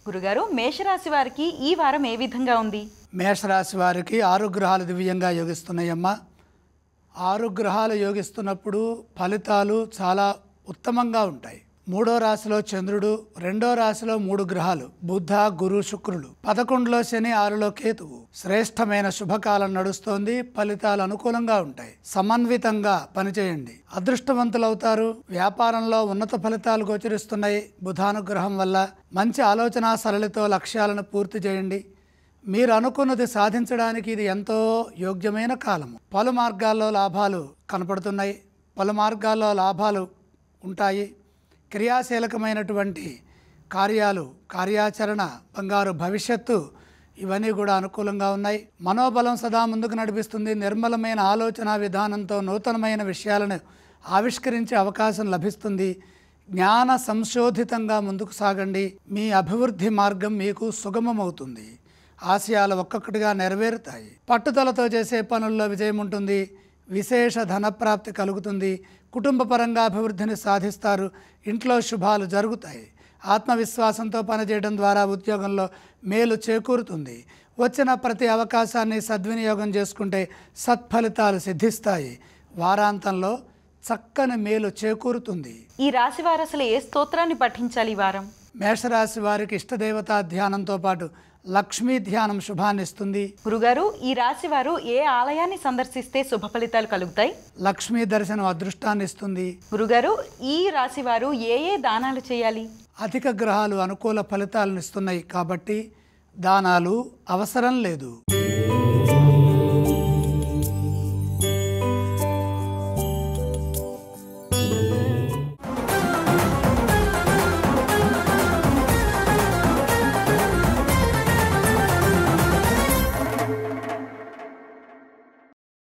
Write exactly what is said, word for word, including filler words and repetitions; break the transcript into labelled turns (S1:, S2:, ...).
S1: గురుగారు, మేషరాశి వారికి ఈ వారం ఏ విధంగా ఉంది?
S2: మేషరాశి వారికి ఆరు గ్రహాలు దివ్యంగా యోగిస్తున్నాయమ్మా. ఆరు గ్రహాలు యోగిస్తున్నప్పుడు ఫలితాలు చాలా ఉత్తమంగా ఉంటాయి. మూడో రాశిలో చంద్రుడు, రెండో రాశిలో మూడు గ్రహాలు బుధ, గురు, శుక్రులు, పదకొండులో శని, ఆరులో కేతువు. శ్రేష్టమైన శుభకాలం నడుస్తోంది. ఫలితాలు అనుకూలంగా ఉంటాయి. సమన్వితంగా పనిచేయండి, అదృష్టవంతులవుతారు. వ్యాపారంలో ఉన్నత ఫలితాలు గోచరిస్తున్నాయి. బుధానుగ్రహం వల్ల మంచి ఆలోచన సరళితో లక్ష్యాలను పూర్తి చేయండి. మీరు అనుకున్నది సాధించడానికి ఇది ఎంతో యోగ్యమైన కాలము. పలు మార్గాల్లో లాభాలు కనపడుతున్నాయి. పలు మార్గాల్లో లాభాలు ఉంటాయి. క్రియాశీలకమైనటువంటి కార్యాలు, కార్యాచరణ, బంగారు భవిష్యత్తు ఇవన్నీ కూడా అనుకూలంగా ఉన్నాయి. మనోబలం సదా ముందుకు నడిపిస్తుంది. నిర్మలమైన ఆలోచన విధానంతో నూతనమైన విషయాలను ఆవిష్కరించే అవకాశం లభిస్తుంది. జ్ఞాన సంశోధితంగా ముందుకు సాగండి. మీ అభివృద్ధి మార్గం మీకు సుగమమవుతుంది. ఆశయాలు ఒక్కొక్కటిగా నెరవేరుతాయి. పట్టుదలతో చేసే పనుల్లో విజయం ఉంటుంది. విశేష ధనప్రాప్తి కలుగుతుంది. కుటుంబ పరంగా అభివృద్ధిని సాధిస్తారు. ఇంట్లో శుభాలు జరుగుతాయి. ఆత్మవిశ్వాసంతో పనిచేయడం ద్వారా ఉద్యోగంలో మేలు చేకూరుతుంది. వచ్చిన ప్రతి అవకాశాన్ని సద్వినియోగం చేసుకుంటే సత్ఫలితాలు సిద్ధిస్తాయి. వారాంతంలో చక్కని మేలు చేకూరుతుంది.
S1: ఈ రాశి వారు అసలు ఏ స్తోత్రాన్ని పఠించాలి ఈ వారం?
S2: మేషరాశి వారికి ఇష్టదేవతా ధ్యానంతో పాటు లక్ష్మీ ధ్యానం శుభాన్ని ఇస్తుంది.
S1: గురుగారు, ఈ రాశి వారు ఏ ఆలయాన్ని సందర్శిస్తే శుభ ఫలితాలు కలుగుతాయి?
S2: లక్ష్మీ దర్శనం అదృష్టాన్ని ఇస్తుంది.
S1: గురుగారు, ఈ రాశి వారు ఏ ఏ దానాలు చేయాలి?
S2: అధిక గ్రహాలు అనుకూల ఫలితాలను ఇస్తున్నాయి కాబట్టి దానాలు అవసరం లేదు.